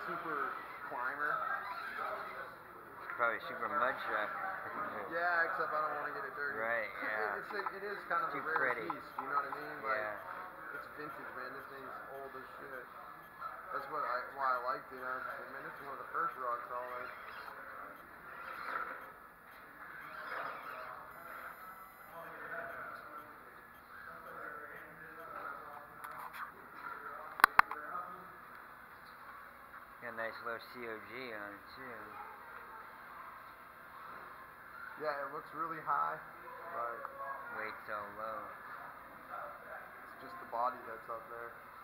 super climber. Probably super mud trap. Yeah, except I don't want to get it dirty. Right, yeah. It is kind of Too a rare pretty. piece, you know what I mean? Like, Yeah. it's vintage, man. This thing's old as shit. That's why I liked it. I was just like, man, this is one of the first rocks I like. Got a nice low COG on it too. Yeah, it looks really high, but Weight's so low. it's just the body that's up there.